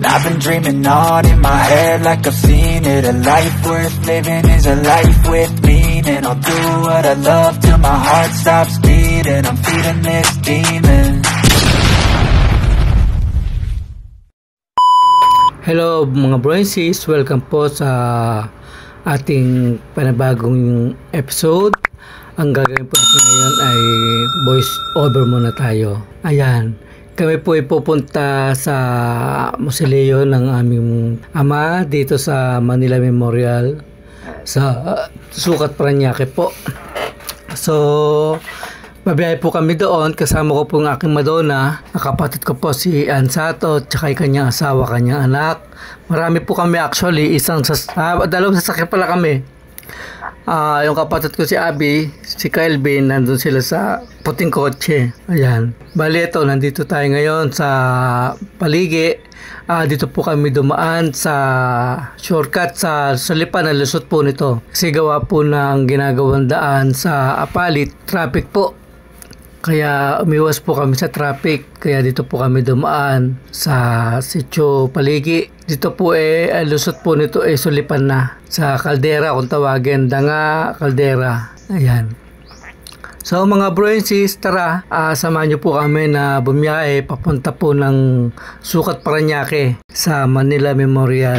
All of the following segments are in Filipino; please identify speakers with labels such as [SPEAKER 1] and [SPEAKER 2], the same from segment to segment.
[SPEAKER 1] I've been dreaming on in my head like I've seen it. A life worth living is a life with meaning. I'll do what I love till my heart stops beating. I'm feeding this demon.
[SPEAKER 2] Hello mga bro and sis, welcome po sa ating panibagong episode. Ang gagawin po natin ngayon ay voice over muna tayo. Ayan, kami po ay pupunta sa mausoleo ng aming ama dito sa Manila Memorial sa Sucat, Parañaque po. So babiyahe po kami doon, kasama ko po ang aking Madonna, kapatid ko po si Ansato, tsaka yung kanyang asawa, kanyang anak. Marami po kami actually, dalawang sasakyan pala kami. Yung kapatid ko si Abby, si Kelvin, nandun sila sa puting kotse. Ayan. Bali ito, nandito tayo ngayon sa Paligi. Dito po kami dumaan sa shortcut sa Lipan na lusot po nito. Kasi gawa po ng ginagawang daan sa Apalit, traffic po. Kaya umiwas po kami sa traffic. Kaya dito po kami dumaan sa Sitio Paligi. Dito po lusot po nito Sulipan na. Sa Caldera kung tawagin. Danga Caldera. Ayan. So mga bro and sis, tara, samahan nyo po kami na bumiyahe papunta po ng Sucat, Parañaque sa Manila Memorial.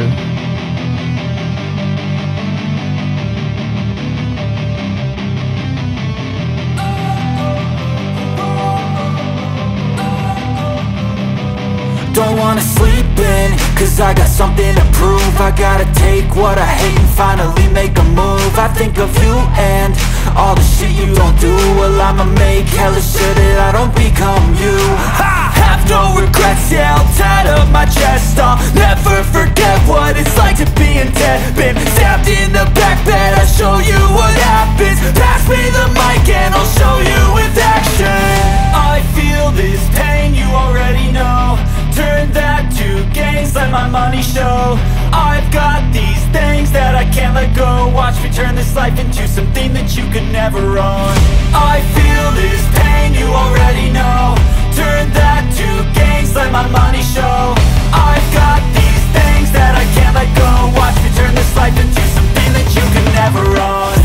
[SPEAKER 1] Don't wanna sleep in, cause I got something to prove. I gotta take what I hate and finally make a move. I think of you and all the shit you don't do. Well, I'ma make hella sure that I don't become you. I have no regrets, yeah, I'll tie up my chest. I'll never forget what it's like to be in debt. Been stabbed in the back bed, I'll show you what happens. Pass me the mic and I'll show you with action. I feel this pain, you already know. Turn that to gains, let my money show. I've got these things that I can't let go. Watch me turn this life into something that you could never own. I feel this pain, you already know. Turn that to gains, let my money show. I've got these things that I can't let go. Watch me turn this life into something that you could never own.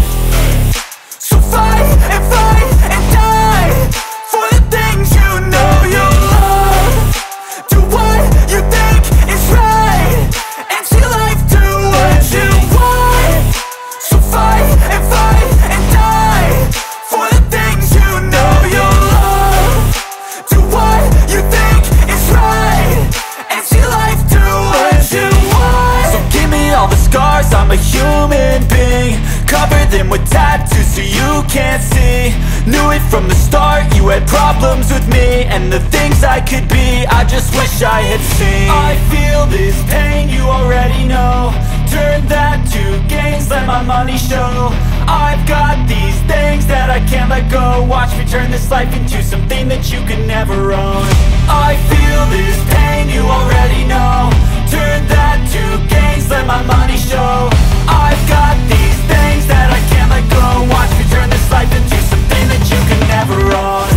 [SPEAKER 1] So fight and die for the things you know you love. Do what you think is right and see life do what you want. So fight and die for the things you know you love. Do what you think is right and see life do what you want. So give me all the scars, I'm a human being. Cover them with tattoos so you can't see. Knew it from the start, you had problems with me and the things I could be, I just wish I had seen. I feel this pain, you already know. Turn that to gains, let my money show. I've got these things that I can't let go. Watch me turn this life into something that you can never own. I feel this pain, you already know. Turn that to gains, let my money show. I've got these things that I can't let go. Watch me turn this life into something that you can never own.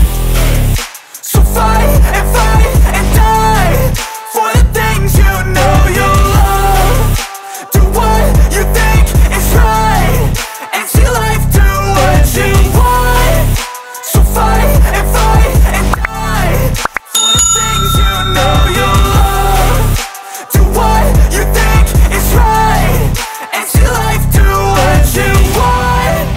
[SPEAKER 1] So fight and die for the things you know you love. Do what you think is right and see life do what you want. So fight and die for the things you know you love. Do what you think is right and see life do what you want.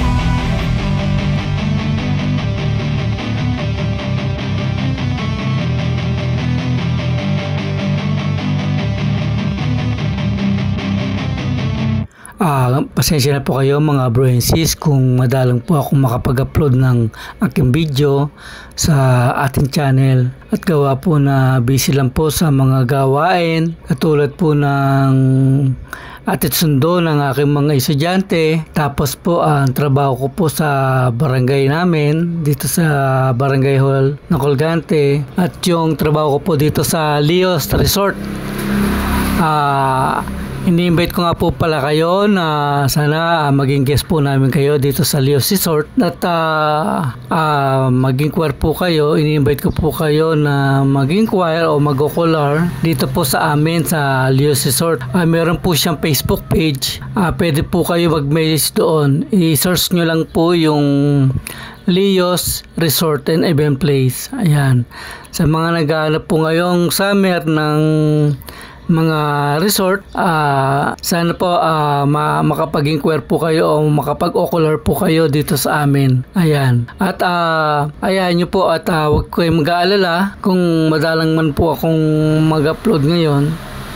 [SPEAKER 2] Pasensya na po kayo mga bro and sis kung madalang po ako makapag-upload ng aking video sa ating channel at gawa po na busy lang po sa mga gawain katulad po ng atid sundo ng aking mga estudyante. Tapos po ang trabaho ko po sa barangay namin dito sa Barangay Hall ng Colgante at yung trabaho ko po dito sa Leo's Resort. Ini-invite ko nga po pala kayo na sana maging guest po namin kayo dito sa Leo's Resort at maging choir po kayo. Ini-invite ko po kayo na maging choir o mag-choir dito po sa amin sa Leo's Resort. Meron po siyang Facebook page. Pwede po kayo mag-message doon. I-search nyo lang po yung Leo's Resort and Event Place. Ayan. Sa mga naghahanap po ngayong summer ng mga resort, sana po makapaging choir po kayo o makapag-ocular po kayo dito sa amin. Ayan. At ayahan nyo po at huwag kayong mag-aalala kung madalang man po akong mag-upload ngayon.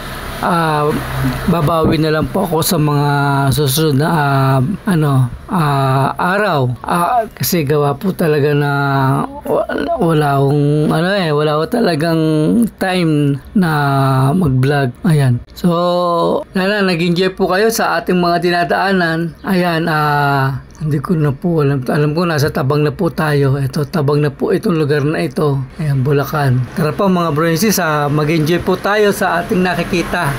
[SPEAKER 2] Babawi na lang po ako sa mga susunod na araw, kasi gawa po talaga na wala akong talagang time na mag-vlog. Ayan. So nag-enjoy po kayo sa ating mga dinadaanan. Ayan. Hindi ko na po alam ko nasa Tabang na po tayo. Ito, Tabang na po itong lugar na ito. Ayan, Bulacan. Tara po mga Broensis, mag-enjoy po tayo sa ating nakikita.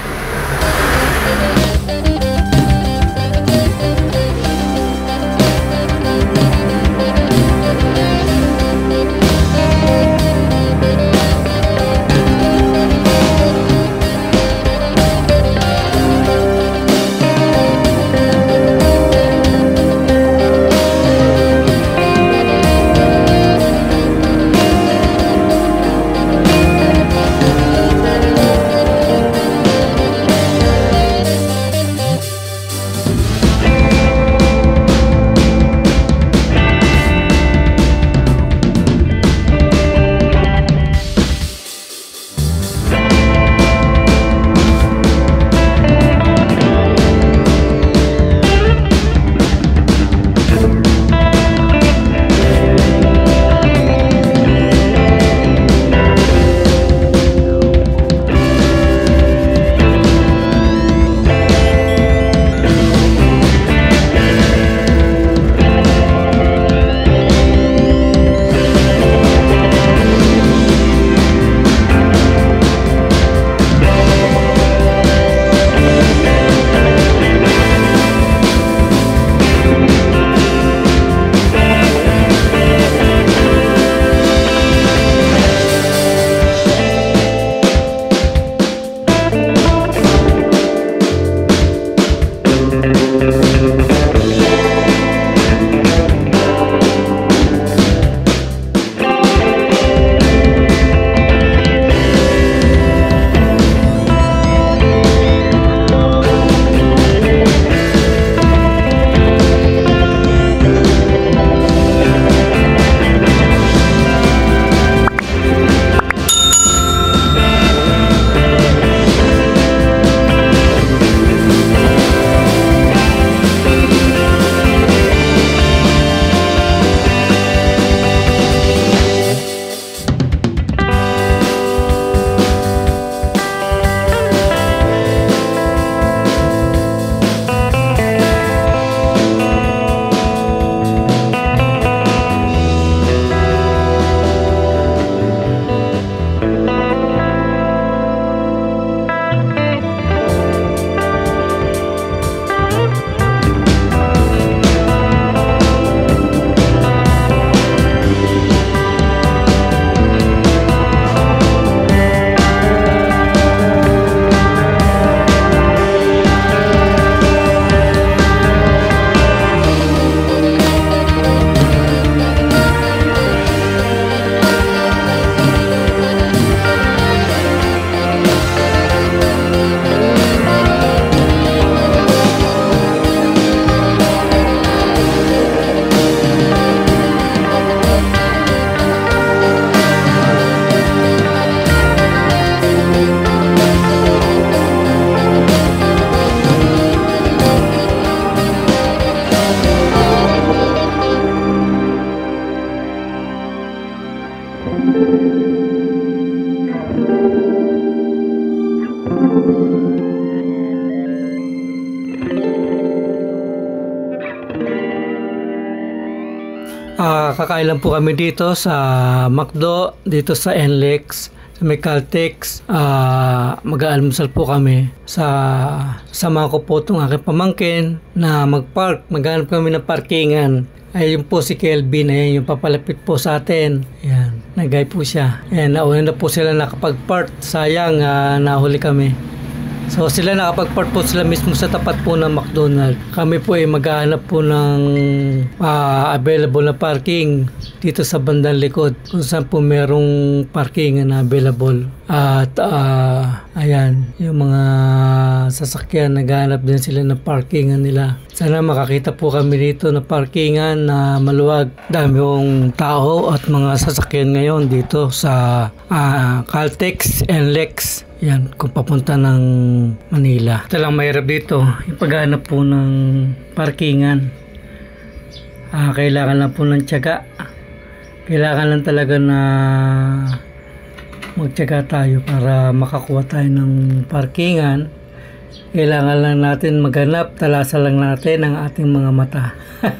[SPEAKER 3] Kakain lang po kami dito sa McDo, dito sa NLEX.
[SPEAKER 2] sa may Caltex. Mag-aalmusal po kami. Sama ko po itong aking pamangkin na mag-park. Maghanap kami ng parkingan. Ayun po si Kelvin, ayan yung papalapit po sa atin. Ayan, nagay po siya. Ayan, nauna na po sila nakapag-park. Sayang, nahuli kami. So sila nakapag-park po sila mismo sa tapat po ng McDonald's. Kami po ay maghahanap po ng available na parking dito sa bandang likod kung saan po merong parking na available. At ayan, yung mga sasakyan naghahanap din sila ng parkingan nila. Sana makakita po kami dito na parkingan na maluwag. Dami yung tao at mga sasakyan ngayon dito sa Caltex and Lex. Yan, kung papunta ng Manila. Ito lang mahirap dito, yung paghanap po ng parkingan. Kailangan lang po ng tiyaga. Kailangan lang talaga na magtiyaga tayo para makakuha tayo ng parkingan. Kailangan lang natin maghanap, talasa lang natin ang ating mga mata.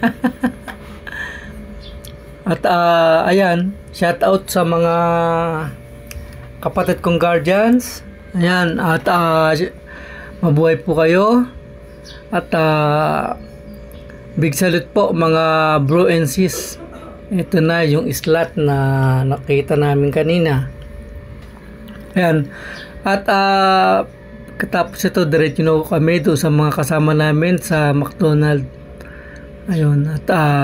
[SPEAKER 2] At ayan, shout out sa mga kapatid kong guardians. Ayan, at mabuhay po kayo. At big salute po mga bro and sis. Ito na yung slot na nakita namin kanina. Ayan. At katapos ito, diretso na kami doon sa mga kasama namin sa McDonald's. Ayun. At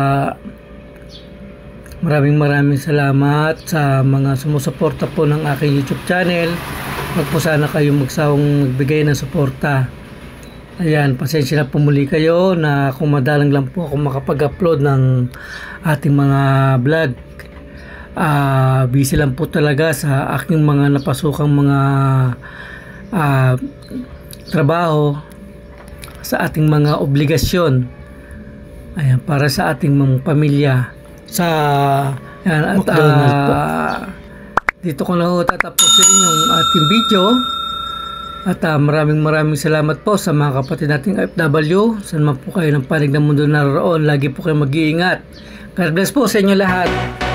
[SPEAKER 2] maraming salamat sa mga sumusuporta po ng aking YouTube channel. Huwag po sana kayo magsawang magbigay ng suporta. Ayan, pasensya na po muli kayo na kung madalang lang po ako makapag-upload ng ating mga vlog. Busy lang po talaga sa aking mga napasukang mga trabaho, sa ating mga obligasyon. Ayan, para sa ating mga pamilya. At dito ko na tatapusin yung ating video. At maraming salamat po sa mga kapatid nating FW. Saan man po kayo ng panig ng mundo naroon, lagi po kayo mag-iingat. God bless po sa inyo lahat.